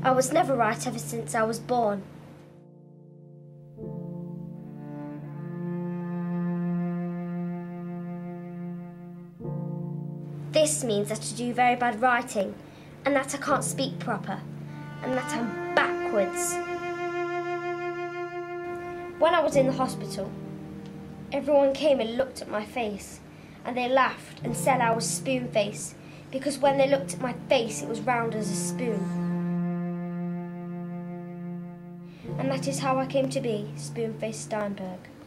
I was never right ever since I was born. This means that I do very bad writing, and that I can't speak proper, and that I'm backwards. When I was in the hospital, everyone came and looked at my face, and they laughed and said I was Spoonface, because when they looked at my face it was round as a spoon. And that is how I came to be Spoonface Steinberg.